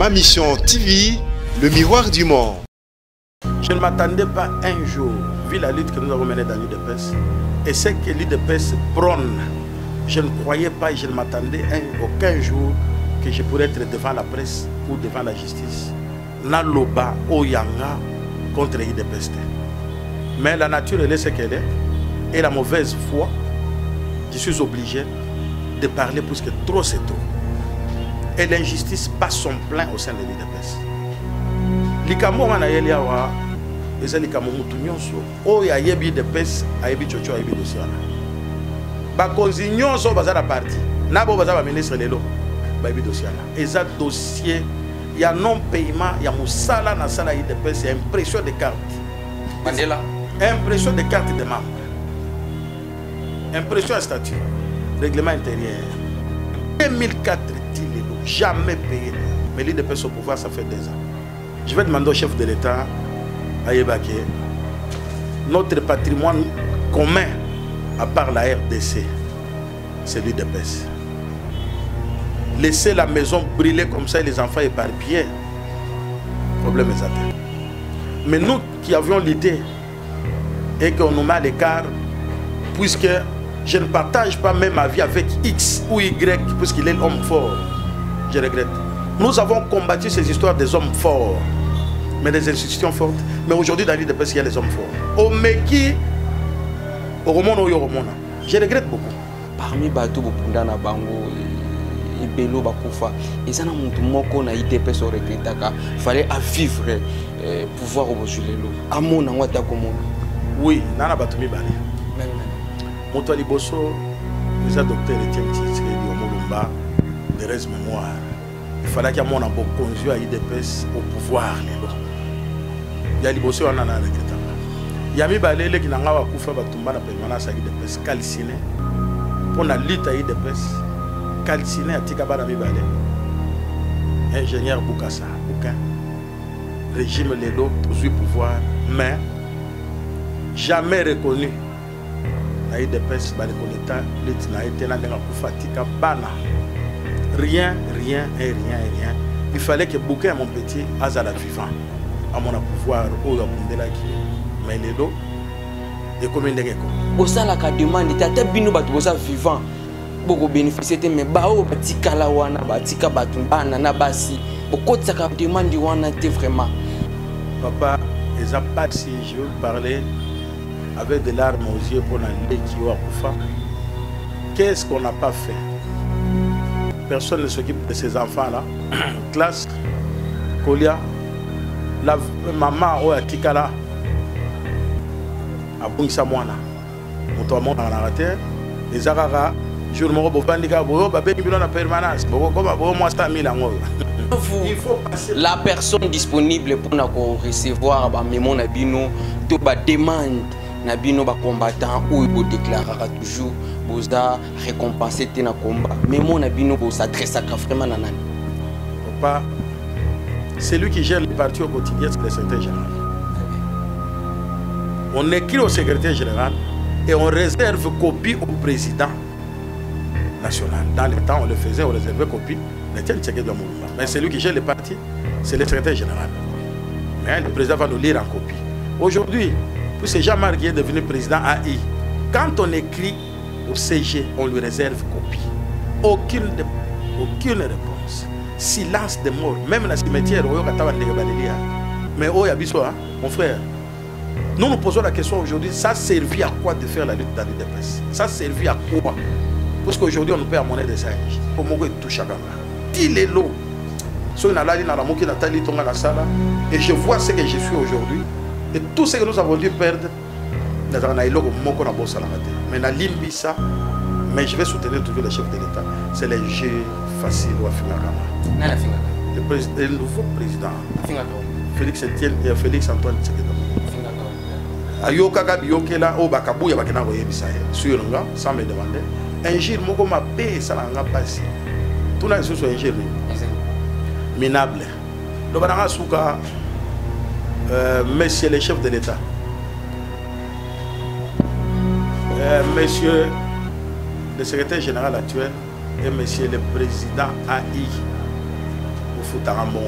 Ma Mission TV, le miroir du monde. Je ne m'attendais pas un jour, vu la lutte que nous avons menée dans l'UDPS, et ce que l'UDPS prône, je ne croyais pas et je ne m'attendais aucun jour que je pourrais être devant la presse ou devant la justice. Naloba Oyanga contre l'UDPS. Mais la nature, elle est ce qu'elle est. Et la mauvaise foi, je suis obligé de parler parce que trop c'est trop. Et l'injustice passe son plein au sein de l'UDPS. Likamo manayeliawa, eza likamo mutu nyonso. Oya yebi UDPS, ayebi chocho ayebi dossier. Bakonzi nyonso bazala parti. Nabo bazala ministre lelo, bayebi dossier. Eza dossier, il y a non-paiement, il y a moussala na sala UDPS, il y a impression de carte. Mandela. Impression de carte de membre. Impression à statut. Règlement intérieur. 2004, jamais payé. Mais l'UDPS au pouvoir, ça fait 2 ans. Je vais demander au chef de l'État, à Yébake, notre patrimoine commun, à part la RDC, c'est l'UDPS. Laisser la maison brûler comme ça et les enfants éparpillés, problème est atteint. Mais nous qui avions l'idée et qu'on nous met à l'écart, puisque je ne partage pas même ma vie avec X ou Y, puisqu'il est l'homme fort. Je regrette. Nous avons combattu ces histoires des hommes forts, mais des institutions fortes. Mais aujourd'hui, dans l'UDPS, il y a les hommes forts. Au Meki, au Romona, au Romona. Je regrette beaucoup. Parmi Batou Bopundana Bango, Ibelo Bakoufa, ils ont un moko na UDPS au regrettaka. Fallait à vivre pouvoir au Bojulelo. Amon en Wata Komo. Oui, Nana Batoumi Bale. Moto Liboso, les docteurs Etienne Titsé, Omolumba, de reste mémoire. Il fallait qu'il y ait un bon conduit à l'UDPS au pouvoir. Il y a Liboso, on en a regretté. Il y a mis Balele qui n'a pas pu faire la permanence à l'UDPS, calciné. Pour la lutte à l'UDPS, calciné à Tikabara Balele. Ingénieur Boukassa, Boukin. Régime Lelo, toujours pouvoir, mais jamais reconnu. Rien. Il fallait que Bouquin, mon petit, azala vivant, à mon pouvoir, au mais les dos, et comme une dégueule. Au sein de la demande, il y a des gens vivants pour bénéficier de mes bao, batika la wana, batika batumbana, nabasi. Au côté de la demande, il y a vraiment. Papa, ils n'ont pas si je veux parler. Avec des larmes aux yeux pour l'année qui est à qu'est-ce qu'on n'a pas fait? Personne ne s'occupe de ces enfants-là. Classe, Kolia, la maman ou Tikala, à Bungsamwana, mon a raté, les Arara, je me la personne disponible pour recevoir mon abino, tout demande. Nabino ba combattant ou il déclarera toujours boza récompenser na combat mais mon nabino bo s'adresse à vraiment nanani. Papa, c'est lui qui gère le parti au quotidien, c'est le secrétaire général. On écrit au secrétaire général et on réserve copie au président national. Dans le temps on le faisait, on réservait copie. Mais c'est lui qui gère le parti, c'est le secrétaire général. Mais le président va nous lire en copie. Aujourd'hui, c'est Jean-Marc qui est devenu président AI. Quand on écrit au CG, on lui réserve copie. Aucune réponse. Silence de mort. Même la cimetière, mais oh, mon frère, nous posons la question aujourd'hui, ça servit à quoi de faire la lutte dans l'UDPS? Ça servit à quoi? Parce qu'aujourd'hui, on nous paie à monnaie des singes. Pour moi, tout chacun. Il est l'eau. Et je vois ce que je suis aujourd'hui. Et tout ce que nous avons dû perdre, mais je vais soutenir toujours le chef de l'État. C'est les jeux faciles au Afingakama. Le nouveau président, Félix Antoine Tshisekedi. Ayoka Biyokela, Obakabuya Bakena Royebisa, sur sans me demander. Un jour, je m'a payé ça n'a pas passé. Tout le monde est un jour minable. Donc, Monsieur le chef de l'État, Monsieur le secrétaire général actuel et Monsieur le président AI, foutre un bon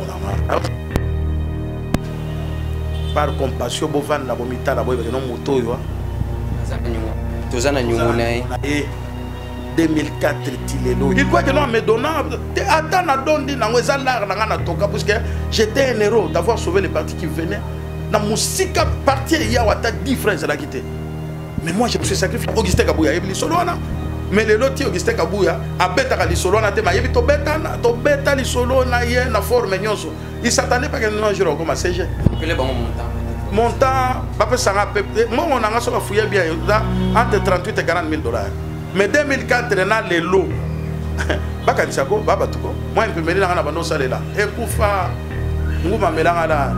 par compassion bovan la bomita la boy non moto yo tozana nyumona 2004 tilelo il croit que non me donnant attends na dondi na ngeza lar na ngana toka parce que j'étais un héros d'avoir sauvé les partis qui venaient dans musique parti il y a wata 10 frères la quitté mais moi je me suis sacrifié Augustin Kabouya et Solona mais le loti Augustin Kabouya a beta li Solona te ma yebi to beta li Solona ye na forme nyonso il s'attendait pas que non je comme CG quel est bon montant papa ça a moi on a so fouiller bien entre 38 et 40 000 $. Mais 2004 na les lots bakanisa ko baba tuko moi imprimeri na bando salela ekufa nguma melanga la.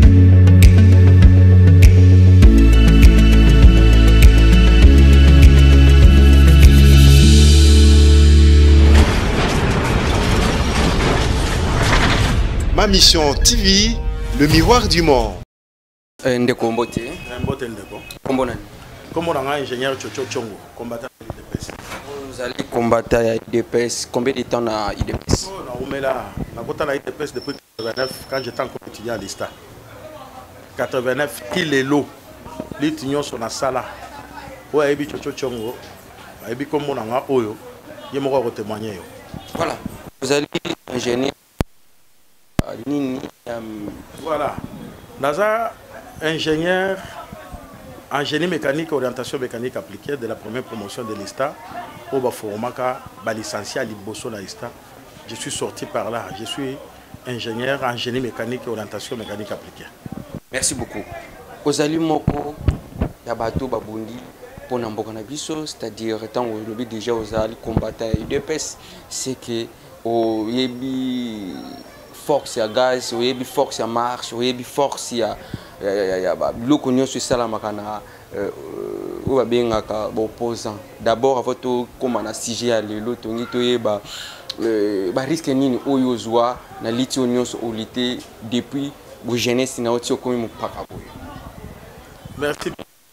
Ma mission TV, le miroir du monde. Ndeko Mbote. Mbote ndeko. Kombo nani? Kombo nanga ingénieur Chocho Chongo, combattant de l'IDPS. Vous allez combattre à l'IDPS. Combien de temps à l'IDPS? On a à l'IDPS depuis 89 quand j'étais encore étudiant à l'ISTA. 89, il est l'eau. L'union sur la salle. Ouais, et puis Chocho Chongo. Et puis comme on a oyo, il m'a témoigner. Voilà. Vous allez ingénieur. Voilà. Naza ingénieur en génie mécanique et orientation mécanique appliquée de la première promotion de l'ISTA au Baforomaka, licencié à Liboso na l'ISTA. Je suis sorti par là. Je suis ingénieur en génie mécanique et orientation mécanique appliquée. Merci beaucoup. Ozali moko ya bato babundi pour Namboka na biso, c'est-à-dire tant que le déjà ozali combattant UDPS, c'est que au yebi force à gaz, au yebi force à marche, au yebi force à biloko nyonso esalamaka na oyo babengaka baopposant. D'abord avant tokóma na sujet ya lelo tongi toyeba bariske nini oyo ozwa na liti oyo nyonso olite depuis bojeunesse na oti okomi mopaka boyo. Merci.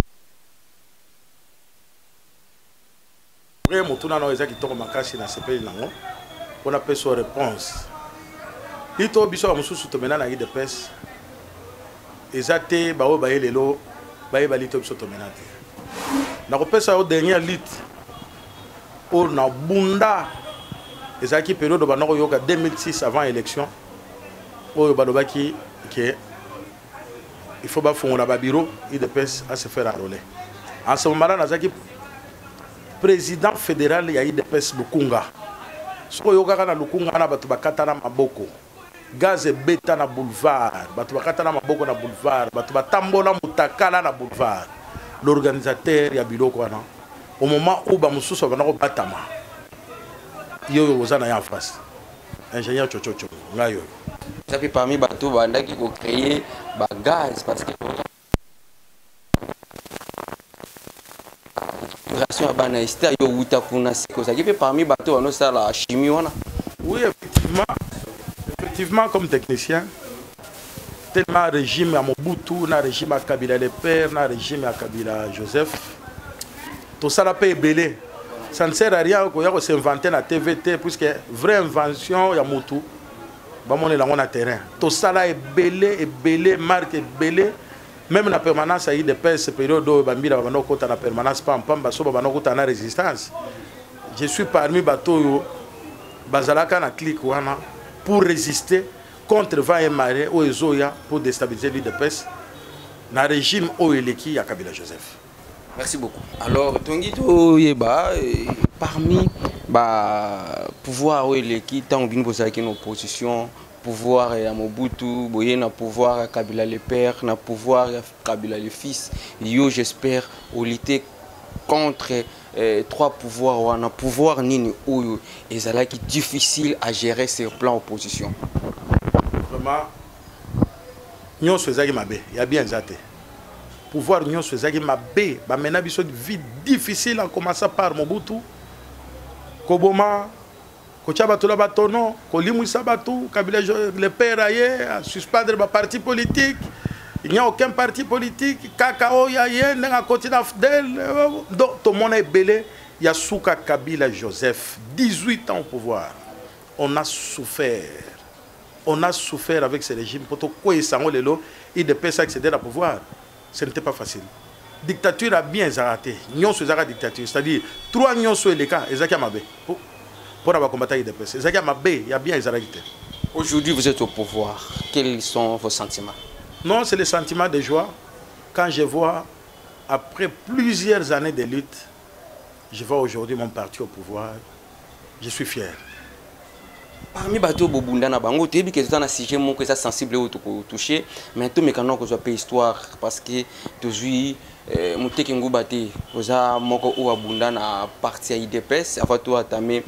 Après motuna na eza kitoko makasi na sepeli nango on appelle son réponse. Ito biso ba mususu tomena na UDPS ezate bawo baye lelo baye balito biso tomena te. Na kopesa au dernier lit o na bunda ezaki période banako yoka 2006 avant élection oyo balobaki que il faut ba fongola ba bureau UDPS à se faire enrôler. En ce moment-là nazaki président fédéral ya UDPS Lukunga. Soko yoka na Lukunga na batu bakata na maboko. Gaz beta na boulevard, batu bakata na maboko na boulevard, batu batambola mutakala na boulevard. L'organisateur ya biloko wana au moment où ba mususu banako batama. Yo ozana ya en face. Ingénieur Chocho ngayo. Ça fait parmi bateaux bandaki ko créer ba gaz parce que relation à banaista yo wuta kuna siko ça fait parmi bateaux on ça la chimie wana. Oui, effectivement comme technicien tellement régime à Mobutu na régime à Kabila le père na régime à Kabila Joseph tout ça la paix belé. Ça ne sert à rien qu'on s'inventer la TVT puisque vraie invention ya Mobutu. Bah mon élan on a terrain. Tout ça là est belé, marque est belé. Même la permanence a eu des pères cette période où Bambila va nous côté la permanence pas en pamba so va nous côté la résistance. Je suis parmi bateau bazalaka na clic wana pour résister contre vent et marée au Ezoya pour déstabiliser l'île de Pes na régime Oeleki à Kabila Joseph. Merci beaucoup. Alors Tongito Yeba parmi pouvoir Oeleki tant que vous avez une opposition pouvoir à Mobutu, boye na pouvoir à Kabila le père, na pouvoir à Kabila le fils. Yo j'espère au lutter contre trois pouvoirs ou un pouvoir nini ou et ça qui difficile à gérer sur plan opposition. Vraiment nyon sezaki mabe, il y a bien zate. Pouvoir nyon sezaki mabe, ba mena biso vie difficile en commençant par Mobutu. Koboma Kochaba tola batono, kolimwisa batu, Kabila le père aye, à suspendre le parti politique. Il n'y a aucun parti politique. Kakao yaye, n'a continue fidèle. Donc tout le monde est belé. Il y a Souka Kabila Joseph, 18 ans au pouvoir. On a souffert. on a souffert avec ce régime. Pour quoi ils sont les lots, ils dépassent accéder au pouvoir. Ce n'était pas facile. Dictature a bien raté. Nyon sur la dictature, c'est-à-dire 3 nyon sur les cas, ils ont mabé. Pour avoir combattu les dépassés. Ils ont mabé, il y a bien raté. Aujourd'hui, vous êtes au pouvoir. Quels sont vos sentiments? Non, c'est le sentiment de joie. Quand je vois, après plusieurs années de lutte, je vois aujourd'hui mon parti au pouvoir. Je suis fier. Parmi bateau Bobunda na bango, tu es que un sujet que ça sensible au toucher, mais tout mécano que soit pas histoire parce que toujours monter kingu baté, oza moko ou abunda na parti à IDPS, avant tout atamé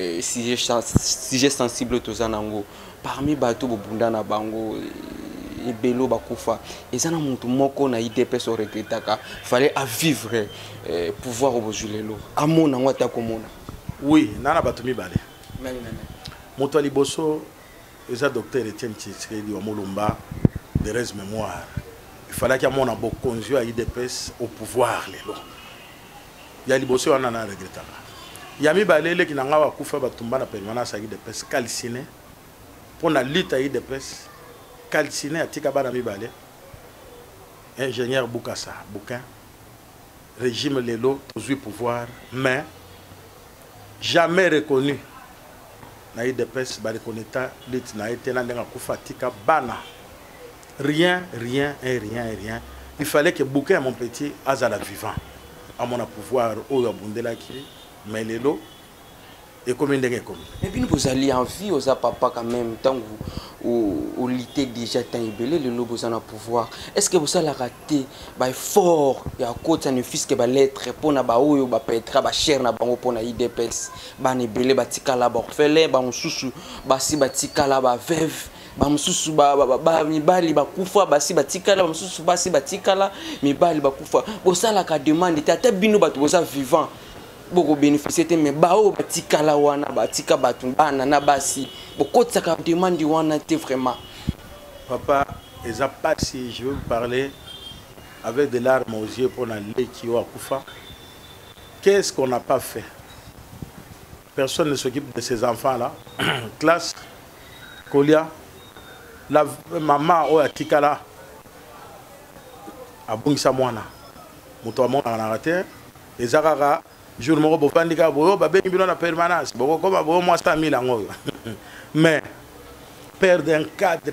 sujet sensible to zanango. Parmi bateau Bobunda na bango ebelo bakufa, ezana muntu moko na IDPS au regretaka, fallait à vivre pouvoir au bozulelo. Amona ngwata komona. Oui, nana batumi balé. Moto Liboso, les docteur Etienne Tshisekedi wa Mulumba de res mémoire. Il fallait qu'il y ait mon abo conduit à IDPS au pouvoir lelo. Il y a Liboso on en a regretté. Il y a mi balele qui n'anga wa kufa batumba na permanence à IDPS calciné pour la lutte à IDPS calciné à tika bana mi balé. Ingénieur Boukassa, Bouquin régime lelo toujours pouvoir mais jamais reconnu. Na IDPS ba reconnaître lutte na été na ndenga kufatika bana rien. Il fallait que Bouquin mon petit azala vivant à mon pouvoir au abundela qui mais lelo et comme ndenge comme mais puis vous allez en vie aux papa quand même tant au lité déjà tant ibelé le lobo en pouvoir est-ce que vous allez rater ba fort ya côté ne fils que ba lettre pour na ba oyo ba petra ba cher na bango pour na IDPS ba ne belé ba tikala ba orphelin ba mususu ba si ba tikala ba veuve ba mususu ba mibali ba kufa ba si ba tikala ba mususu ba si ba tikala mibali ba kufa bo sala ka demande tata bino ba to vivant beaucoup bénéficier mais bao batikala wana batika batu bana na basi beaucoup de ça demande wana te vraiment papa et pas si je veux vous parler avec des larmes aux yeux pour aller qui au Akufa. Qu'est-ce qu'on n'a pas fait? Personne ne s'occupe de ces enfants là. Classe Kolia la maman au atikala abungisa mwana muto amona na rater les arara jour moko bofandika boyo babengi bino na permanence boko koma boyo moi 100 000 ngoyo mais perdre un cadre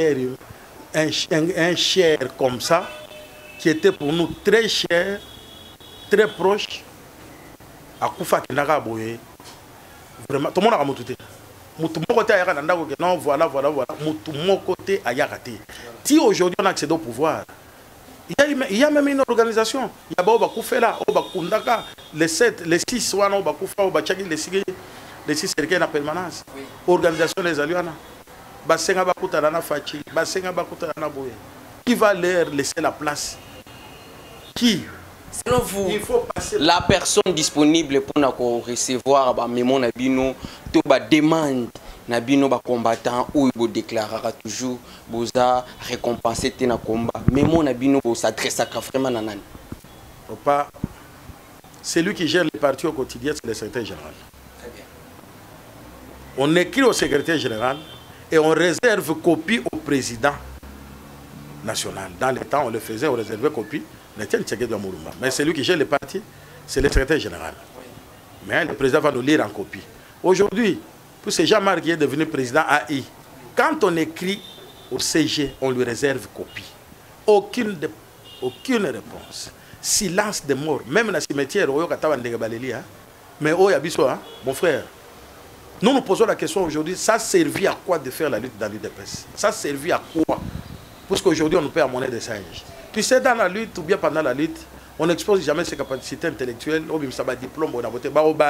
un cher comme ça qui était pour nous très cher très proche akufa kinaka boye vraiment tout le monde a motuté mutu moko te ayaka na ndako ke non voilà mutu moko te ayaka te si aujourd'hui on accède au pouvoir. Il y a même une organisation. Il y a Bakufela, Bakundaka, les 7, les 6, Bakufa, Bachaki, les 6 cercueils en permanence. Organisation des Aliana. Basenga Bakutarana Fachi, Basenga Bakutarana Boye. Qui va leur laisser la place? Qui? Selon vous, il faut passer la personne disponible pour recevoir Mémon Nabino, tout demande. Nabino ba combattant ou il déclarera toujours boza récompenser na combat mais mon Nabino s'adresse à vraiment nanani papa c'est lui qui gère les partis au quotidien, c'est le secrétaire général. Très bien. On écrit au secrétaire général et on réserve copie au président national. Dans le temps on le faisait, on réservait copie mais c'est lui qui gère les partis, c'est le secrétaire général. Mais le président va nous lire en copie. Aujourd'hui pour ce Jean-Marc qui est devenu président AI, quand on écrit au CG, on lui réserve copie. Aucune réponse. Silence de mort. Même dans le cimetière, mais mon frère, nous nous posons la question aujourd'hui, ça servit à quoi de faire la lutte dans l'UDPS? Ça servit à quoi? Parce qu'aujourd'hui, on nous paie à monnaie de singe. Tu sais, dans la lutte ou bien pendant la lutte, on n'expose jamais ses capacités intellectuelles, on a un diplôme, on a voté,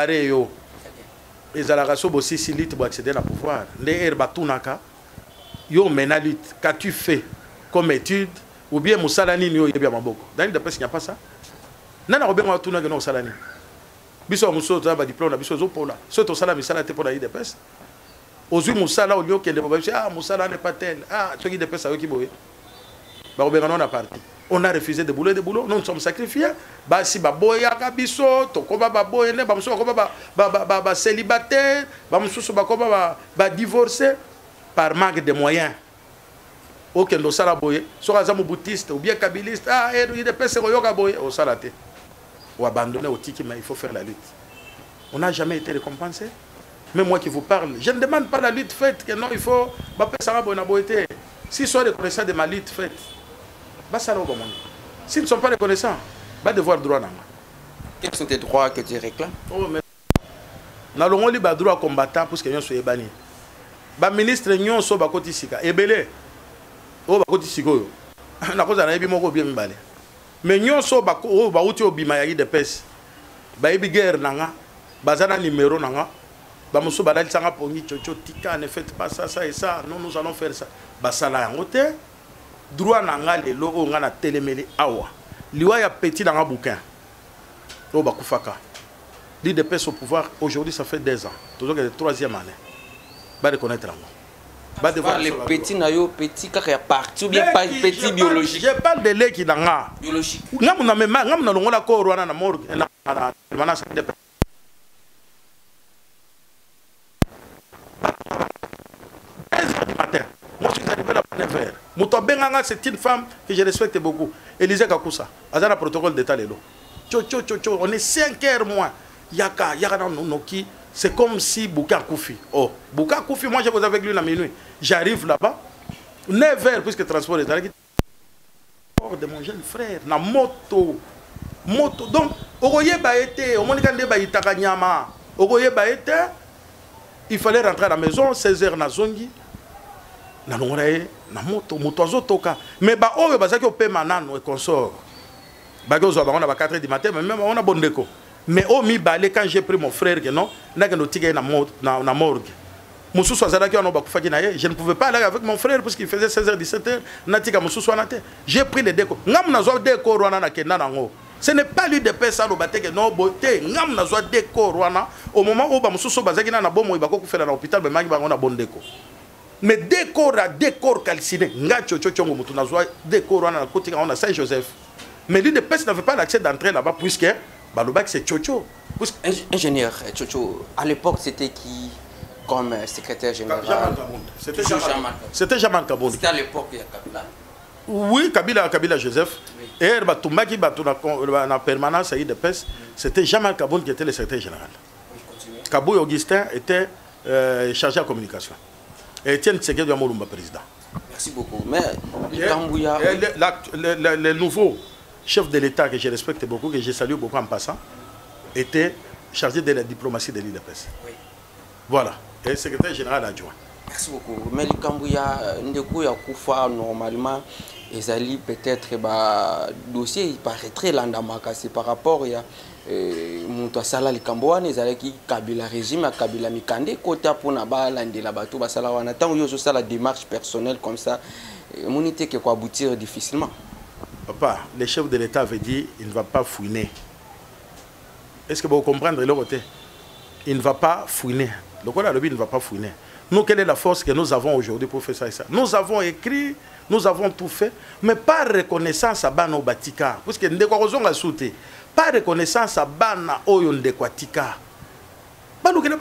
les alaraso aussi si lutte pour accéder au pouvoir. Les herbatunaka, yo mena lutte. Qu'as-tu fait comme étude ou bien musalani ni yo yebia maboko? Dans l'UDPS il n'y a pas ça. Nana robé ma tuna que non salani. Biso muso to ba diplôme na biso zo pola. So to sala misala te pour la UDPS. Ozu musala au lieu que les ah musala n'est pas tel. Ah tu qui UDPS avec qui boye. Ba robé non na parti. On a refusé de boulot, nous sommes sacrifiés. Bah si baboya kabiso, to koba baboye ne, ba muso koba ba célibataire, ba muso ba koba ba divorcé. par manque de moyens. Aucun de ça boye, soit un boutiste ou bien kabiliste, ah, il de pèse royoka boye, au salaté. Ou abandonner au tiki, mais il faut faire la lutte. On n'a jamais été récompensé. Même moi qui vous parle, je ne demande pas la lutte faite, que non, il faut. S'ils sont reconnaissants de ma lutte faite, s'ils ne sont pas reconnaissants, va devoir droit. Quels sont tes droits que tu réclames? Oh, mais. Nous avons les droits combattants pour que nous soyons bannis. Le ministre Nyon so bakoti sika ebele o bakoti siko na koza na yebi moko bien mbale mais Nyon so bako o ba uti obima ya de pes ba yebi guerre nanga bazana numéro nanga ba muso badali sanga pongi chocho tika ne faites pas ça ça et ça non nous allons faire ça ba sala yango te droit nanga lelo o nga na telemeli awa liwa ya petit nanga bouquin o bakufaka l'idée de pes au pouvoir aujourd'hui ça fait 2 ans toujours que la 3e année. Va reconnaître les petits nayo petits car il y a partout bien pas petit biologique. Je parle de lait qui dans biologique. Ngam na mema ngam na longola ko rwana na morgue na mana sa de. Moi je suis arrivé là pour 9h. Muto benganga c'est une femme que je respecte beaucoup. Élisée Kakusa, azana protocole d'état lelo. Cho on est 5h moins. Yaka na noki. C'est comme si Bouka Koufi. Oh, Bouka Koufi, moi je vous avec lui la minuit. J'arrive là-bas, 9h, puisque le transport est allé. De mon jeune frère, na moto. Donc, Ogoye Baete, Omonikande Baïtaka Nyama, Ogoye Baete, il fallait rentrer à la maison, 16h na zongi. Na nongolaye, na moto, motozo toka. Mais ba oyo bazaki ope manano et consort. Bagozo on a 4h du matin, mais même on a bon déco. Mais au mi balé quand j'ai pris mon frère que non, n'a que nous tigé na morgue. Moussou Swazalaki on a bakufaki na ye, je ne pouvais pas aller avec mon frère parce qu'il faisait 16h 17h, na tika Moussou Swanate. J'ai pris les déco. Ngam na zo déco rwana na kenda nango. Ce n'est pas lui de paix ça le baté que non beauté, ngam na zo déco rwana au moment où ba Moussou Swazalaki na bomo ibako ku faire na hôpital mais mangi ba on a bon déco. Mais décor calciné, nga chochongo mutu na zo déco rwana na kotika on a Saint-Joseph. Mais lui de paix n'avait pas l'accès d'entrer là-bas puisque Balobac c'est Chocho. Ingénieur Chocho, à l'époque c'était qui comme secrétaire général? C'était Jamal Kabound. C'était à l'époque il y a Kabila. Oui, Kabila Joseph. Oui. Et Batumaki na permanence à IDPS, c'était Jamal Kabound qui était le secrétaire général. Oui, Kabou Augustin était chargé de communication. Et Etienne Tsegé de Molumba président. Merci beaucoup. Mais le nouveau chef de l'État que je respecte beaucoup, que je salue beaucoup en passant, était chargé de la diplomatie de l'IDPS. Oui. Voilà. Et secrétaire général adjoint. Merci beaucoup. Mais le Kambouya, normalement, ils peut-être dossier, il paraîtrait l'andamaka. C'est par rapport à Moutou Sala le Kambouan, ils allaient qui Kabila régime, à Kabila Mikande, côté pour Naba, l'Inde, la bateau, Basala, on attend, il y a la démarche personnelle comme ça. Mon idée qui aboutir difficilement. Papa, le chef de l'État avait dit il ne va pas fouiner. Est-ce que vous comprenez le côté? Il ne va pas fouiner. Le côté il ne va pas fouiner. Nous, quelle est la force que nous avons aujourd'hui pour faire ça et ça? Nous avons écrit, nous avons tout fait, mais pas reconnaissance à Bana Batika. Parce que nous avons sauté. Pas reconnaissance à Bana Oyonde Kwatika. Parce que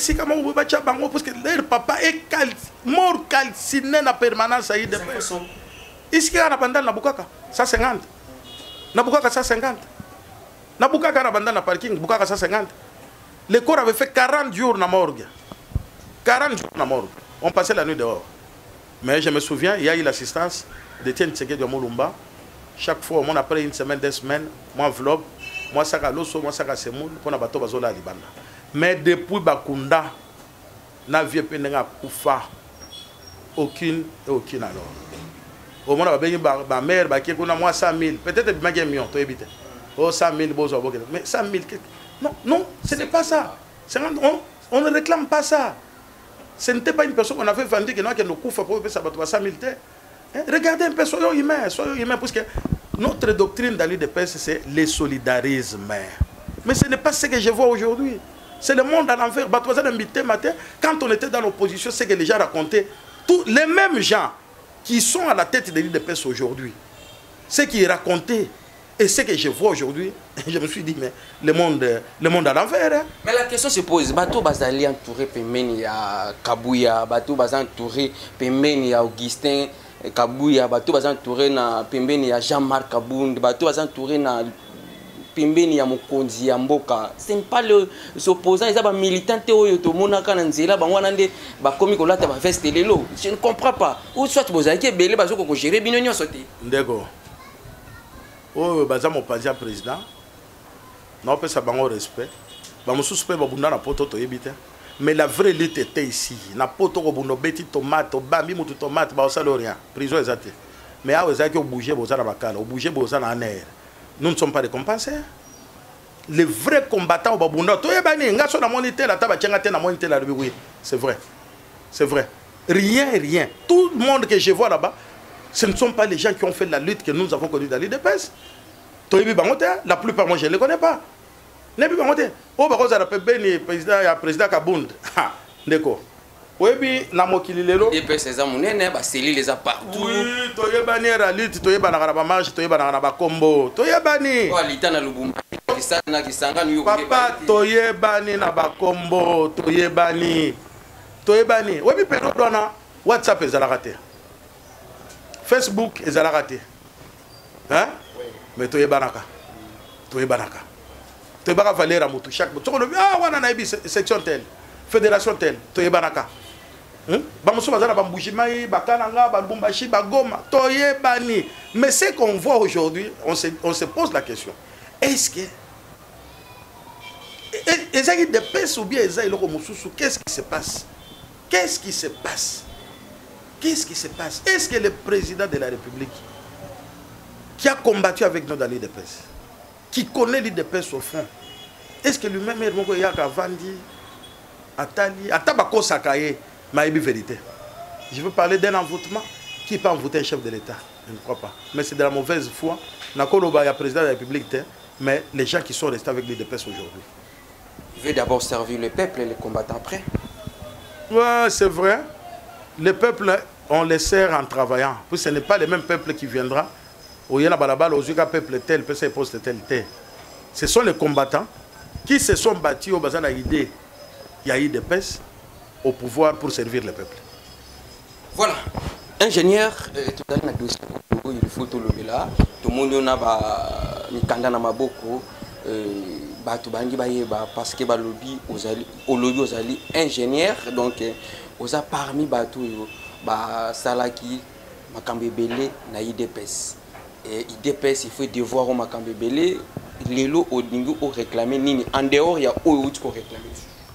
leur papa est mort calciné en permanence à IDPS. Ici, il y a un bandana Bukaka, 150. Nabukaka 150. Nabukaka na bandana parking, Bukaka 150. Le corps avait fait 40 jours na morgue. 40 jours na morgue. On passait la nuit dehors. Mais je me souviens, il y a eu l'assistance de Etienne Tsegé de Molumba. Chaque fois, après une semaine, 2 semaines, moi enveloppe, moi ça a l'osso, moi ça a semoule, pour na bateau bazola libanda. Mais depuis Bakunda, na vie penenga kufa. Aucune alors. Au moment où ma mère, qui a moi 100 000, peut-être 1 million, tu évites. Oh, 100 000, mais 100 000, non, ce n'est pas ça. On ne réclame pas ça. Ce n'était pas une personne qu'on avait vendu qui nous couvre pour payer 100 000. Regardez un peu, soyons humains, parce que notre doctrine dans l'IDPS, c'est le solidarisme. Mais ce n'est pas ce que je vois aujourd'hui. C'est le monde à l'envers. Quand on était dans l'opposition, c'est que les gens racontaient, tous les mêmes gens qui sont à la tête de l'IDPS aujourd'hui, ce qu'ils racontaient, Et ce que je vois aujourd'hui, je me suis dit, mais le monde à l'envers. Hein. Mais la question se pose, bateau bazali entouré pembeni ya Kabouya, bateau bazali entouré pembeni ya Augustin Kabouya, bateau bazali entouré na pembeni ya Jean-Marc Kabound, bateau bazali entouré na pembeni ya Mokonzi ya Mboka. Ce n'est pas les opposants, ils ont des militants oyo to monaka na nzela bango nande ba komi ko lata ba veste lelo. Je ne comprends pas. Ou soit bozali ke belé bazoko ko gérer bino nyonso te. Ndeko. Oh, baza mopanzi ya président. Non, peut ça bango respect. Ba mosusu pe babunda na poto to yebite. Mais la vraie lutte était ici. Na poto ko bundo beti tomate, bambi mutu tomate ba osalo rien. Prison ezate. Mais a ozaki bouger boza na bakala, bouger boza na aner. Nous ne sommes pas récompensés. Les vrais combattants au babunda to yebani ngaso na moniteur la taba tchenga te na moniteur la oui, c'est vrai. C'est vrai. Rien. Tout le monde que je vois là-bas, ce ne sont pas les gens qui ont fait la lutte que nous avons connue dans l'IDPS. La plupart, moi, je ne les connais pas. Oh, bah, ça rappelle président Kabound. D'accord. Oui, puis, na mokili lelo. IDPS, c'est ça, mon nez, bah, c'est les a partout. Oui, toyebani la lutte, toyebani na marche, toyebani na combo, toyebani. Oh, l'ita na Lubumba. Papa, toyebani na combo, toyebani. Oui, puis, période na WhatsApp est à raté. Facebook est à raté. Hein? Mais tu es banaka. Tu es banaka. Tu es banaka valer à moutou. Chaque moutou. Ah, on a une section telle. Fédération telle. Tu es banaka. Bamousou bazana bamboujimaï, bakananga, bambumbashi, bagoma. Tu es bani. Mais ce qu'on voit aujourd'hui, on se pose la question. Est-ce que. Ezaki de pèse ou bien Ezaki loko moussou, qu'est-ce qui se passe? Qu'est-ce qui se passe? Qu'est-ce qui se passe? Est-ce que le président de la République, qui a combattu avec nous dans l'IDPS, qui connaît l'IDPS au fond, est-ce que lui-même est Vandi, Atali, Atabako Sakaye, Maïbi vérité? Je veux parler d'un envoûtement. Qui peut envoûter un chef de l'État? Je ne crois pas. Mais c'est de la mauvaise foi. Nakoloba, il y a président de la République, mais les gens qui sont restés avec l'IDPS aujourd'hui. Il veut d'abord servir le peuple et les combattants après. Ouais, c'est vrai. Le peuple, on les sert en travaillant. Puis ce n'est pas le même peuple qui viendra. Au Yana Balabal, au Zuka peuple tel, peut poste tel. Ce sont les combattants qui se sont battus au bazar d'idée. Il y a eu des pèses au pouvoir pour servir le peuple. Voilà. Ingénieur, tout à l'heure, il faut tout le là. Tout le monde a mikanda na maboko. Batu bangi ba parce que ba lobby ozali ingénieur donc oza parmi batu ba salaki makambe belé na IDPS et IDPS il faut devoir au makambe belé lelo odingo o réclamer nini en dehors il y a outi ko réclamer.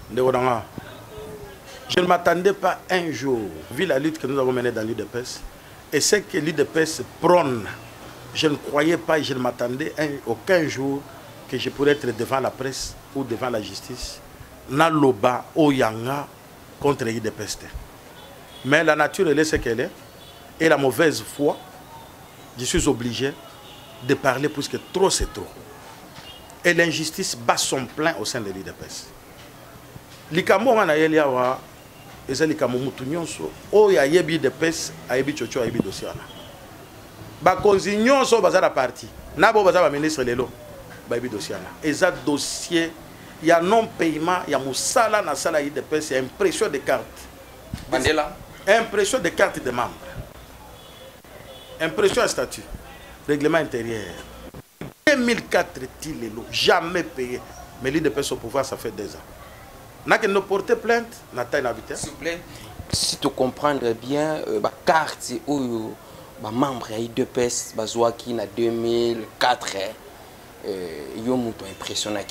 Je ne m'attendais pas un jour vu la lutte que nous avons menée dans l'IDPS et ce que l'IDPS prône. Je ne croyais pas et je ne m'attendais aucun jour que je pourrais être devant la presse ou devant la justice, Naloba Oyanga contre l'IDPS. Mais la nature, elle est ce qu'elle est, et la mauvaise foi, je suis obligé de parler puisque trop c'est trop. Et l'injustice bat son plein au sein de l'IDPS. Likamo Manayeliawa, et c'est Likamo Moutounionso, Oya Yebi IDPS, Ayebi Chocho, Ayebi Dosiana. Bakonzi Nyonso Bazara parti, Nabo Bazara ministre Lelo. Et ça dossier, il y a non-paiement, il y a Moussala dans la IDPS, il y a impression de cartes. Mandela. Impression de cartes de membres. Impression à statut. Règlement intérieur. 2004, jamais payé. Mais l'IDPS au pouvoir, ça fait 2 ans. N'a que nous porter plainte, s'il vous plaît, si tu comprends bien, la carte, les membres de l'IDPS, qui en 2004, yo muto impressionné.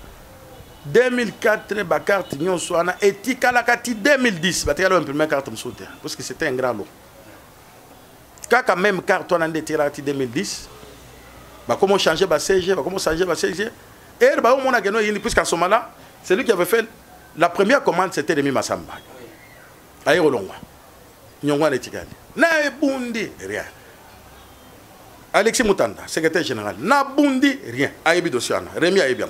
2004 ba carte nyon soana et tikalakati 2010 ba tela première carte msoute parce que c'était un grand lot. Kaka même carte on a tirati 2010 ba comment changer ba CG ba comment changer ba CG et ba on a gagné yini puisqu'à ce moment-là c'est lui qui avait fait la première commande, c'était Rémi Massamba. Aïe Rolonga. Nyongwa le Tigali. Na bundi rien. Alexis Moutanda, secrétaire général. Na bundi rien. Aïbi Dosiana. Rémi Aïbiango.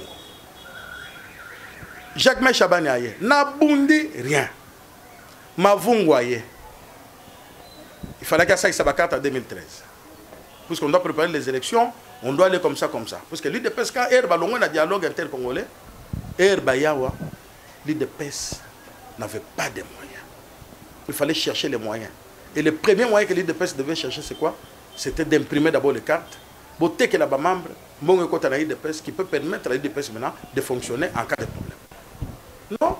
Jacques Chabani Aïe. Na bundi rien. Mavungu Aïe. Il fallait que ça soit carte en 2013. puisqu'on doit préparer les élections, on doit aller comme ça. Parce que l'UDPS, quand il y a un dialogue intercongolais, l'UDPS n'avait pas de moyens. Il fallait chercher les moyens. Et le premier moyen que l'UDPS devait chercher, c'est quoi? C'était d'imprimer d'abord les cartes. Beauté que là membre, l'UDPS qui peut permettre à l'UDPS maintenant de fonctionner en cas de problème. Non.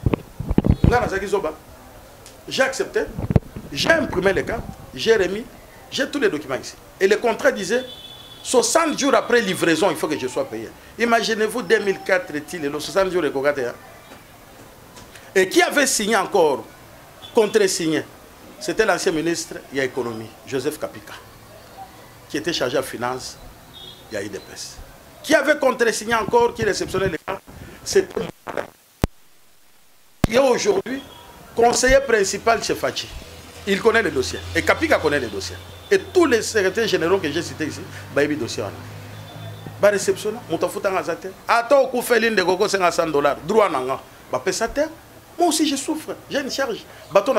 J'ai accepté, j'ai imprimé les cartes, j'ai remis, j'ai tous les documents ici. Et le contrat disait 60 jours après livraison, il faut que je sois payé. Imaginez-vous 2004, 60 jours de Kogate. Et qui avait signé encore, contre-signé, c'était l'ancien ministre de l'économie, Joseph Kapika, qui était chargé de finance, il y a UDPS. Qui avait contre-signé encore, qui réceptionnait les cartes, c'était moi. Qui est aujourd'hui conseiller principal chez Fachi. Il connaît les dossiers. Et Kapika connaît les dossiers. Et tous les secrétaires généraux que j'ai cités ici, il y a des dossiers. Il y a réception. Attends, au coup, fait l'île de Gogo, c'est $100. Droit nanga. Moi aussi, je souffre. J'ai une charge. Il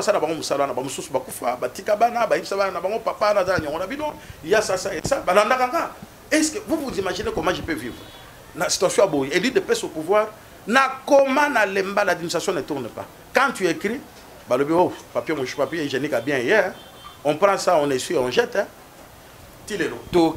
y a ça et ça. Est-ce que vous vous imaginez comment je peux vivre? La situation est bouillie. Et lui, de paix au pouvoir, comment l'administration ne tourne pas. Quand tu écris, le bureau, papier hygiénique a bien hier, on prend ça, on essuie, on jette. Tout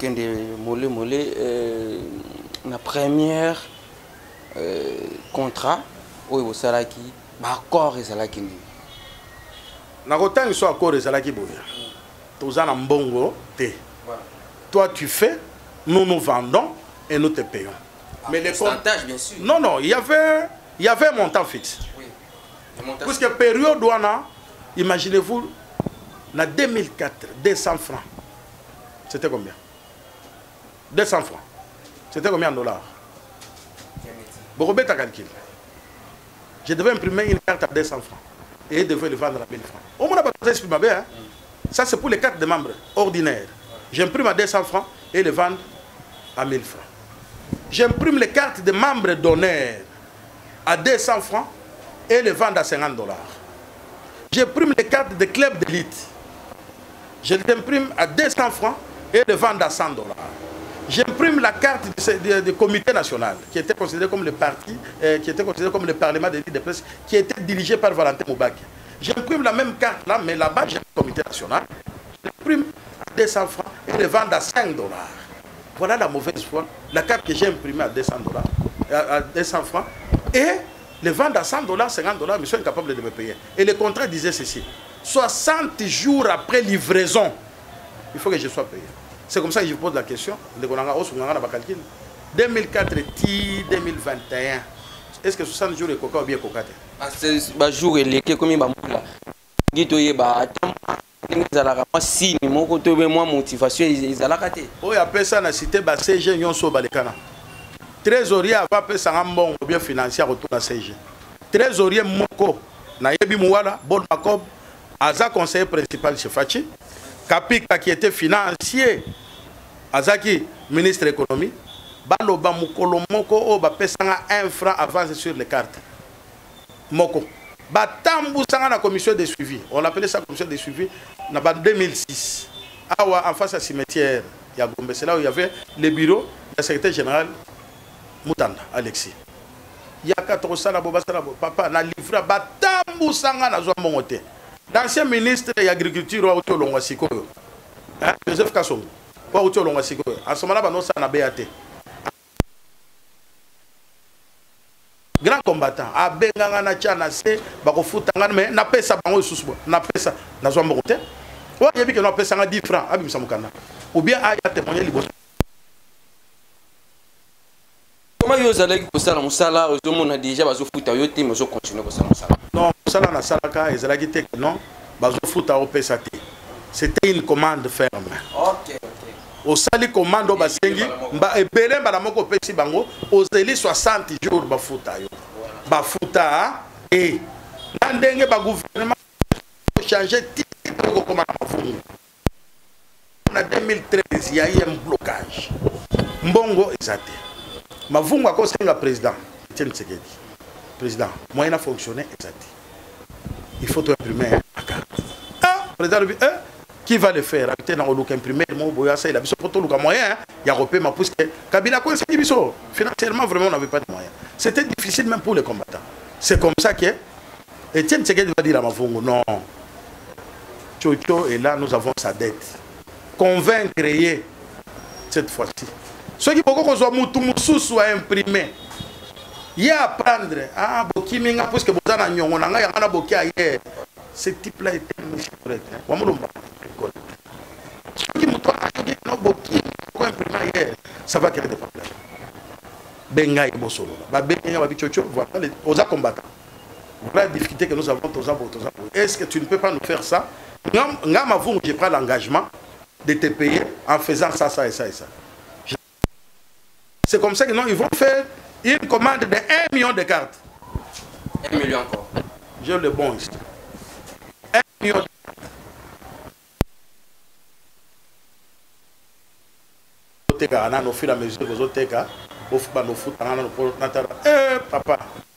la première contrat, au Salaki, accord et Salaki. Nagotan soit accord et Salaki Bouya. Tous en bongo, toi tu fais, nous nous vendons et nous te payons. Mais les pourcentage, bien sûr. Non, il y avait un montant fixe. Oui. Parce que période où on a, imaginez-vous, en 2004, 200 francs. C'était combien? 200 francs. C'était combien de dollars? Borobé ta calcul. Je devais imprimer une carte à 200 francs. Et je devais le vendre à 1000 francs. Au moins, on a bien. Ça, c'est pour les cartes de membres ordinaires. J'imprime à 200 francs et le vendre à 1000 francs. J'imprime les cartes de membres d'honneur à 200 francs et les vendre à $50. J'imprime les cartes de club d'élite. Je les imprime à 200 francs et les vendre à $100. J'imprime la carte du comité national, qui était considéré comme le parti, qui était considéré comme le parlement de l'UDPS, qui était dirigé par Valentin Moubaki. J'imprime la même carte là, mais là-bas, j'ai le comité national. J'imprime à 200 francs et les vendre à $5. Voilà la mauvaise foi. La carte que j'ai imprimée à $200, à 200 francs, et les vendre à $100, $50, mais je suis incapable de me payer. Et le contrat disait ceci: 60 jours après livraison, il faut que je sois payé. C'est comme ça que je pose la question. 2004 et 2021. Est-ce que 60 jours de coca ou bien coca? C'est jour et les comme il va mourir. Si mon côté moi motivation ils allaient rater. Oh, il y a personne à citer ba CG nyonso balekana. Trésorier va pe sanga mbongo bien financier retour à CG. Trésorier moko na yebi muwala bon Makob aza conseiller principal chez Fachi. Kapika qui était financier azaki ministre de l'économie. Baloba mukolo moko o ba pe sanga 1 franc avance sur les cartes. Moko. Batambu sanga na commission de suivi. On appelait ça commission de suivi en 2006. En face à cimetière, il y a Gombe. C'est là où il y avait le bureau du secrétaire général Moutanda, Alexis. Il y a 4 sala boba sala papa na livra batambu sanga na zo mongote. L'ancien ministre de l'agriculture wa Oto Longwa Sikoyo. Joseph Kasongo. Wa Oto Longwa Sikoyo. En ce moment-là ba no sa na BAT. Grand combattant, a benganga na tchana se bako futanga mais na pesa bango susubo na pesa na zo mbote. Wa yebi que na pesa nga 10 francs abimisa mukanda. Ou bien a témoigner liboso. Comment yo zalaki ko sala musala ozomona déjà bazo futa yo te mezo continuer ko sala musala. Non, musala na salaka ezalaki te non bazo futa o pesa te. C'était une commande ferme. OK. Au sali commando basengi mba ebele mbala moko pesi bango ozeli 60 jours bafuta yo bafuta et ndenge ba gouvernement changer titre ko koma mafungu na 2013 il y a eu un blocage mbongo exacté mavungu akosenga président Etienne Tshisekedi président moyen a fonctionné exact il faut imprimer à carte président Qui va le faire? Il a besoin moyen. Il y a repéré ma pousse. Kabila, financièrement, vraiment, on n'avait pas de moyens. C'était difficile même pour les combattants. C'est comme ça que Etienne Tshisekedi va dire à Mavungu, non. Tchotcho est là, nous avons sa dette. Convaincre cette fois-ci. Ceux qui peuvent qu'on Moutoumoussou soit imprimé. Il y a à prendre. Ah, Bokiminga, parce que vous avez un yon, on a Boki ailleurs. Ce type-là est un monsieur correct. Ceux qui m'ont Boki, ça va créer des problèmes. Benga et Bossolo. Benga et Tchotcho, voilà, aux combattants. Voilà la difficulté que nous avons. Est-ce que tu ne peux pas nous faire ça? Je prends l'engagement de te payer en faisant ça, ça et ça et ça. C'est comme ça que non, ils vont faire une commande de 1 million de cartes. 1 million encore. J'ai le bon ici. 1 million de cartes. Au fur et à mesure que vous avez papa.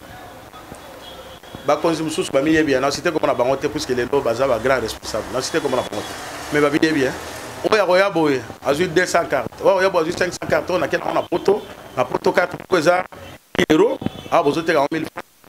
Bakonzi mususu ba miye bien na cité comme na bangote puisque les lots baza ba grand responsable na cité comme na bangote mais ba bien oya roya boye azu 200 cartes oya boye 500 cartes on a quel on a poto 4 pour ça euros a besoin de 1000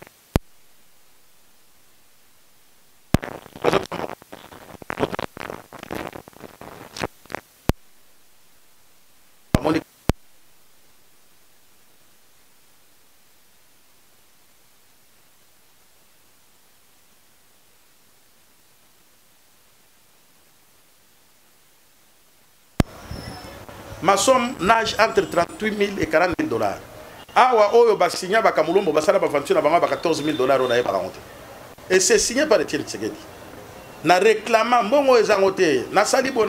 ma somme nage entre 38 000 et 40 000 $. Awa oyo ba signé ba kamulombo ba sala ba venture na bango ba 14 000 $ on a ba honte. Et c'est signé par Etienne Tshisekedi. Na réclamant mbongo ezangote, na salibo.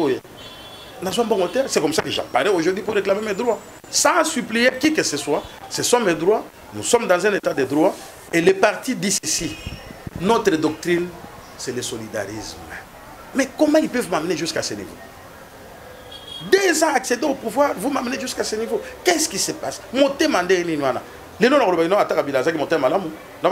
Na son bongo c'est comme ça que j'apparais aujourd'hui pour réclamer mes droits. Sans supplier qui que ce soit, ce sont mes droits. Nous sommes dans un état de droit et les partis disent ici notre doctrine c'est le solidarisme. Mais comment ils peuvent m'amener jusqu'à ce niveau? 2 ans accéder au pouvoir, vous m'amenez jusqu'à ce niveau. Qu'est-ce qui se passe? Monter mandé ni noana. Les non on a attaqué Kabila qui monter malamu.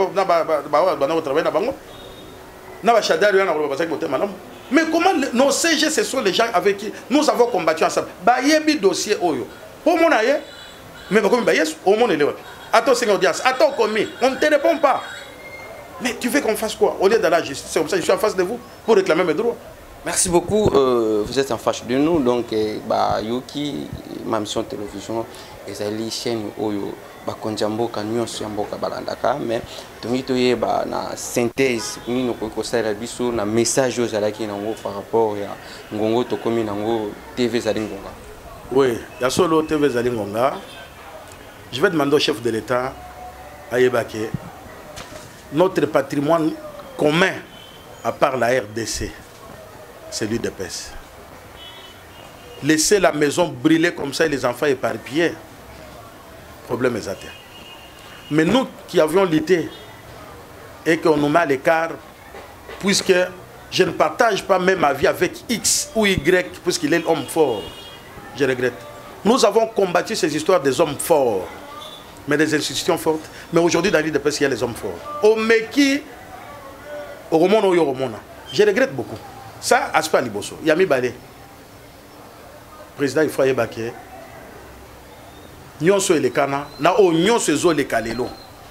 Na travail na bango. Na ba chadari na ba monter malamu. Mais comment nos CG ce sont les gens avec qui nous avons combattu ensemble. Ba yebi dossier oyo. Pour mon aye, mais comme ba yes au monde est là. Attends c'est audience, attends commis, on ne te répond pas. Mais tu veux qu'on fasse quoi? Au lieu de la justice, c'est comme ça je suis en face de vous pour réclamer mes droits. Merci beaucoup. Vous êtes en face de nous, donc Yoki, ma mission télévision, et la chaîne Oyo, Bakonjamboka, Nyonso Yamboka Balandaka, mais Tomitoye, na synthèse, nous avons un message aux Alaki par rapport à Ngongo Tokomi Nango TV Zalingonga. Oui, il y a solo TV Zalingonga. Je vais demander au chef de l'État, à Yebake, notre patrimoine commun, à part la RDC. C'est lui de pèse. Laisser la maison brûler comme ça et les enfants éparpillés, problème est atteint. Mais nous qui avions lutté et qu'on nous met à l'écart, puisque je ne partage pas même ma vie avec X ou Y, puisqu'il est l'homme fort, je regrette. Nous avons combattu ces histoires des hommes forts, mais des institutions fortes. Mais aujourd'hui, dans l'île de Pes, il y a les hommes forts. Au Meki, au Romona ou au Romona. Je regrette beaucoup. Ça, Aspa Liboso, Yami Balé, président Ifraye Baké, Nyonso et les Kana, Nao Nyonso et les Kalelo.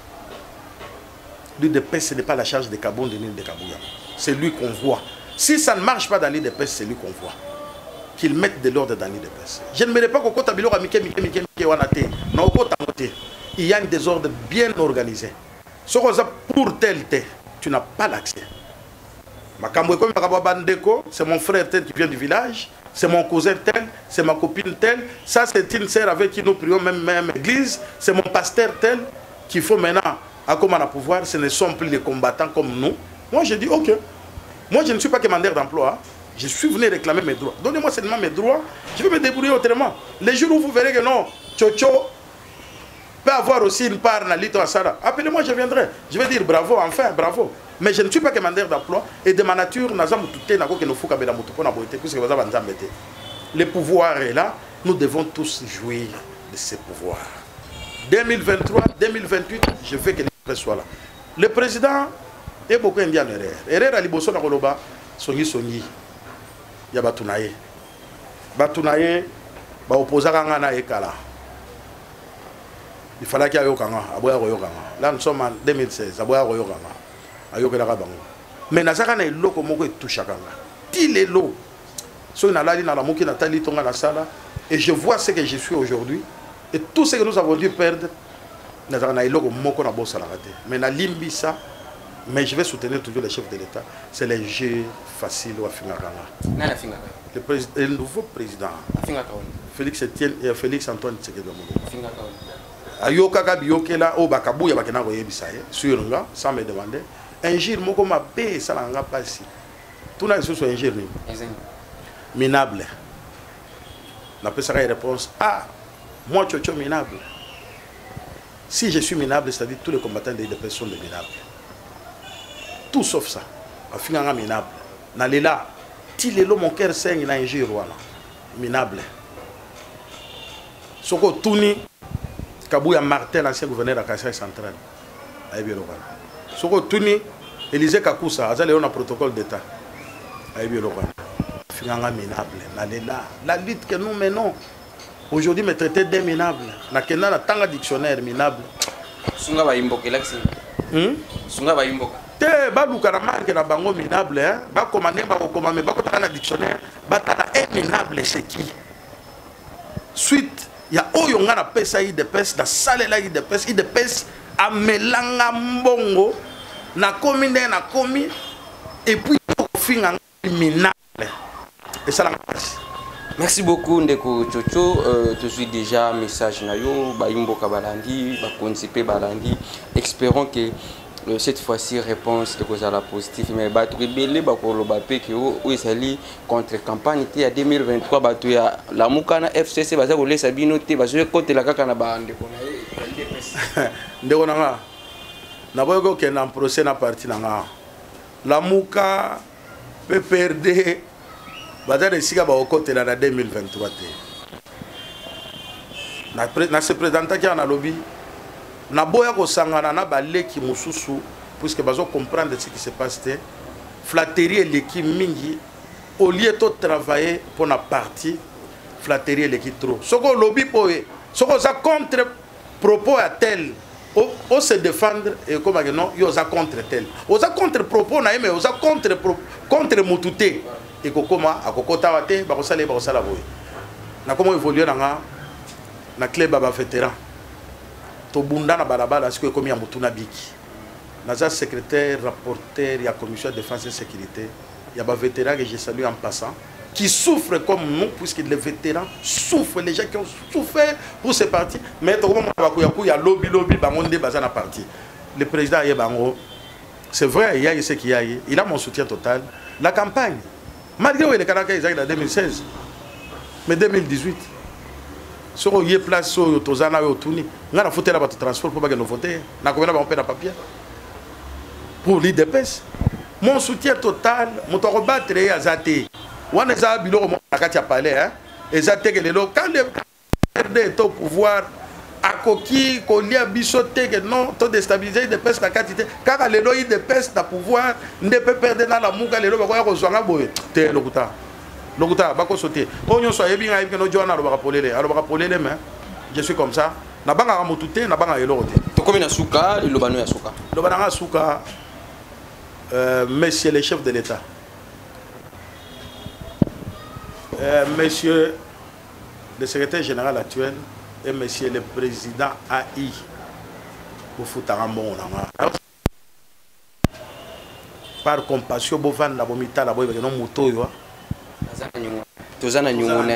L'île de Pes, ce n'est pas la charge de Kabon de l'île de Kabouya. C'est lui qu'on voit. Si ça ne marche pas dans l'île de Pes, c'est lui qu'on voit. Qu'il mette de l'ordre dans l'île de Pes. Je ne mérite pas qu'au côté Bilora Mike Wanate. Non, au côté il y a un désordre bien organisé. Ce qu'on a pour tel, tu n'as pas l'accès. C'est mon frère tel qui vient du village, c'est mon cousin tel, c'est ma copine telle, ça c'est une sœur avec qui nous prions même église, c'est mon pasteur tel qu'il faut maintenant à comment à pouvoir, ce ne sont plus les combattants comme nous. Moi je dis ok, moi je ne suis pas commandeur d'emploi, je suis venu réclamer mes droits. Donnez-moi seulement mes droits, je vais me débrouiller autrement. Les jours où vous verrez que non, Tchotcho peut avoir aussi une part dans l'île de Sara, appelez-moi, je viendrai. Je vais dire bravo, enfin bravo. Mais je ne suis pas commandeur d'emploi et de ma nature, le pouvoir est là, nous devons tous jouir de ce pouvoir. 2023, 2028, je veux que les soit là. Le président est beaucoup indien. Erreur à Liboso na Koloba, Songi. ya batunaye batunaye ba opposaka nga na ekala il fallait qu'il y ait un là nous sommes en 2016 mais nazaka na eloko moko etouchaka nga ti lelo so na lali na la moki na tali tonga na sala et je vois ce que je suis aujourd'hui et tout ce que nous avons dû perdre nazaka na eloko moko na bossa la raté mais na limbisa mais je vais soutenir toujours les chefs de l'État c'est les jeux faciles wa fingaka na fingaka le nouveau président Félix Antoine Tshisekedi fingaka ayokaka biyokela o bakabuya bakena ko yebisa sur nga sans me demander un jour moko mabe ça nga pasi tout na sur un jour minable na pesa ka réponse ah moi chocho minable si je suis minable c'est-à-dire tous les combattants de personnes de minable tout sauf ça afinga nga minable na lela ti lelo mon cœur saigne na un jour wala minable soko tuni Kabouya Martin, l'ancien gouverneur de la Kassai centrale. Soko Tuni, Élisée Kakoussa, Azalé on a protocole d'État. Finanga minable. La lutte que nous menons aujourd'hui me traiter d'inminable. Na kenda na tanga dictionnaire minable. Sunga ba imboke laksi. Sunga ba imboka. Te ba luka manke na bango minable hein. Ba commander ba commander ba ko tanga na dictionnaire. Ba tanga minable c'est qui? Suite il y a oyonga na pesa yi de pes na salela yi de pes a melanga mbongo na komi na komi et puis finga minable et ça la passe. Merci beaucoup Ndeko Chocho je suis déjà message na yo ba imboka balandi ba konsipe balandi espérons que cette fois-ci réponse de cause à la positive mais ba rebelle ba ko loba pe que o esali contre campagne te ya 2023 ba to ya la mukana FCC ba za ko lesa bino te ba zo côté la kaka na ba ndeko na ndeko na nga na boyo ko kena procès na parti na nga la muka PPRD ba za de sika ba côté la 2023 te na se présenter qui na lobby na boya ko sangana na baleki mususu puisque bazo comprendre ce qui se passe te flatterie l'équipe mingi au lieu de travailler pour la partie flatterie l'équipe trop soko lobby poé soko ça contre propos à tel on se défendre et comme non yo ça contre tel on ça contre propos na mais on ça contre mutute et kokoma akokota wate ba ko sala boy na comment évoluer na club ba vétéran to bunda na balabala parce que comme ya mutuna biki naza secrétaire rapporteur ya commission de défense et sécurité ya ba vétérans que je salue en passant qui souffrent comme nous puisque les vétérans souffrent les gens qui ont souffert pour ces partis mais to comme ba ya lobby bangonde baza na parti le président Yebango c'est vrai il y a ce qu'il y a il a mon soutien total la campagne malgré le Canada ils en 2016 mais 2018 sur y place sur tozana otuni ngana voter la transport pour pas que nous voter na combien on paie la papier pour l'IDPS mon soutien total mon to rebattre ya zate wana za biloko mo nakati ya palais hein et zate que les quand le RD est au pouvoir à koki kolia bisoté que non to déstabiliser l'IDPS na quantité car les lois l'IDPS na pouvoir ne peut perdre dans la muga les lois ko zwanga boye te lokuta lokuta bako sauter onyo so yebi nga yebi no jona lo baka polele mais je suis comme ça na banga motute na banga elote to komi na suka le lobano ya suka lo bana suka monsieur le chef de l'État monsieur le secrétaire général actuel et monsieur le président AI pour Foutarambon par compassion bovan la bomita la boy non moto yo tozana nyunguna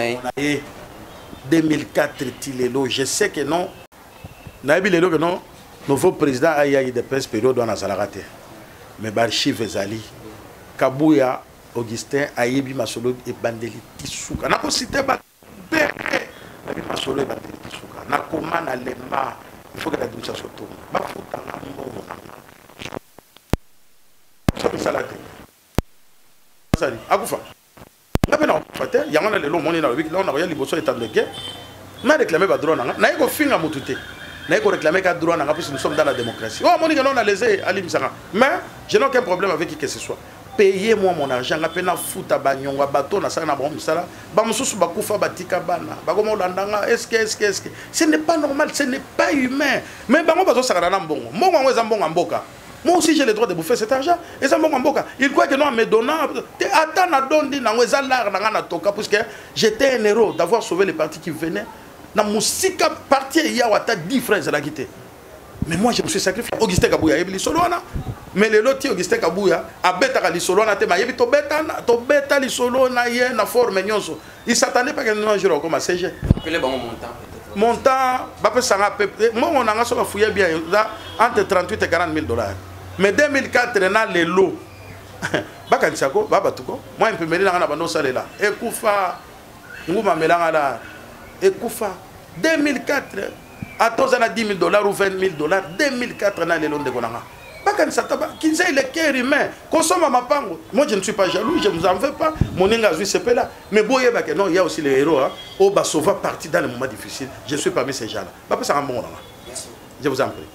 2004 tilelo je sais que non nabi lelo que non nouveau président AI de presse période dans Nazarate mais archive ezali Kabuya Augustin ayebi masolo e bandeli tisuka na ko citer ba bere masolo e bandeli tisuka na komana lemba il faut que la douce surtout ba futa na mbongo salate sali akufa ngabe na fate yangana lelo moni na lobi là on a ya liboso étant de guerre na réclamer ba droit na yeko finga mutute na yeko réclamer ka droit na parce que nous sommes dans la démocratie oh moni que non on a laissé Ali Msanga mais je n'ai aucun problème avec qui que ce soit payez-moi mon argent, la peine à foutre à bagnon, à bateau, na ça na bon ça ba mususu ba kufa batika bana, ba komo landanga, est-ce que ce n'est pas normal, ce n'est pas humain. Mais bango bazo sakana na mbongo. Mbongo ngo ezambongo mboka. Moi aussi j'ai le droit de bouffer cet argent. Et ça mbongo mboka. Il croit que non me donnant attends na dondi na ngo ezala na na toka parce que j'étais un héros d'avoir sauvé les partis qui venaient. Na musika parti ya wata 10 frères la quitté. Mais moi je me suis sacrifié. Augustin Kabouya ebili solona. Mais le loti Augustin Kabouya a bêta li solona te ma yebi to beta li solona ye na forme nyonso. Il s'attendait pas que nous jouons comme CG. Quel est bon montant, bah ça a peu moi on a so fouillé bien entre 38 et 40 000 $. Mais 2004 na les lots. Ba kansako ba batuko. Moi imprimerie na bando salela. Ekufa nguma melanga la. Ekufa 2004 à tous à 10 000 $ ou 20 000 $. 2004 na les lots de konanga. Qui sait le cœur humain, consomme ma pango. Moi je ne suis pas jaloux, je ne vous en veux pas. Mon ingazui c'est pas là. Mais boye non, il y a aussi les héros. Au bas sauva parti dans les moments difficiles. Je suis parmi ces gens-là. Pas ça un bon moment. Je vous en prie.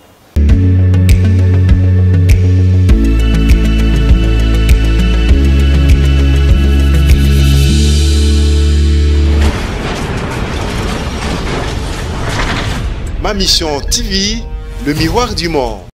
Ma mission TV, le miroir du monde.